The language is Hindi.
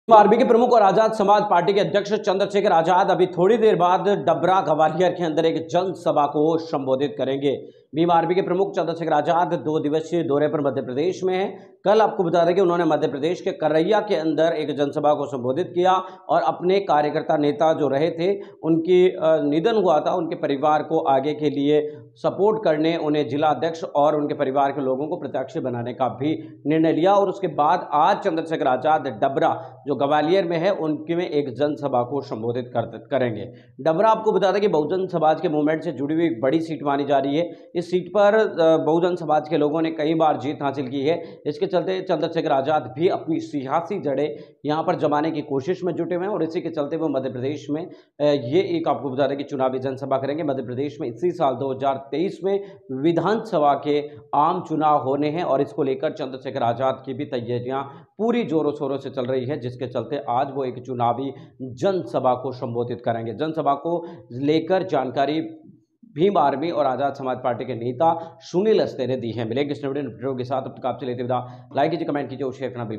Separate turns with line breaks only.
आरबी के प्रमुख और आजाद समाज पार्टी के अध्यक्ष चंद्रशेखर आजाद अभी थोड़ी देर बाद डबरा ग्वालियर के अंदर एक जनसभा को संबोधित करेंगे। भीम आरबी के प्रमुख चंद्रशेखर आजाद 2 दिवसीय दौरे पर मध्य प्रदेश में हैं। कल आपको बता दें कि उन्होंने मध्य प्रदेश के करैया के अंदर एक जनसभा को संबोधित किया और अपने कार्यकर्ता नेता जो रहे थे उनकी निधन हुआ था, उनके परिवार को आगे के लिए सपोर्ट करने, उन्हें जिला अध्यक्ष और उनके परिवार के लोगों को प्रत्याशी बनाने का भी निर्णय लिया। और उसके बाद आज चंद्रशेखर आजाद डबरा जो ग्वालियर में है उनके में एक जनसभा को संबोधित करेंगे। डबरा आपको बता दें कि बहुजन समाज के मूवमेंट से जुड़ी हुई एक बड़ी सीट मानी जा रही है। इस सीट पर बहुजन समाज के लोगों ने कई बार जीत हासिल की है। इसके चलते चंद्रशेखर आजाद भी अपनी सियासी जड़ें यहां पर जमाने की कोशिश में जुटे हुए हैं और इसी के चलते वो मध्य प्रदेश में ये एक आपको बता दें कि चुनावी जनसभा करेंगे। मध्य प्रदेश में इसी साल 2023 में विधानसभा के आम चुनाव होने हैं और इसको लेकर चंद्रशेखर आजाद की भी तैयारियां पूरी जोरों शोरों से चल रही है, जिसके चलते आज वो एक चुनावी जनसभा को संबोधित करेंगे। जनसभा को लेकर जानकारी भीम आर्मी और आजाद समाज पार्टी के नेता सुनील अस्ते ने दी है। मिलेंगे इस वीडियो के साथ, अब तक आपसे लेते विदा। लाइक कीजिए, कमेंट कीजिए और शेयर करना बिल्कुल